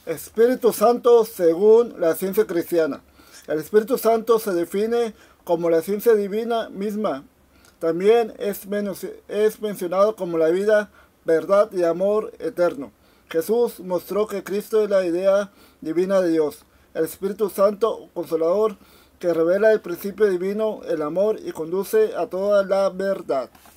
Espíritu Santo según la ciencia cristiana. El Espíritu Santo se define como la ciencia divina misma. También es mencionado como la vida, verdad y amor eterno. Jesús mostró que Cristo es la idea divina de Dios. El Espíritu Santo, Consolador, que revela el principio divino, el amor y conduce a toda la verdad.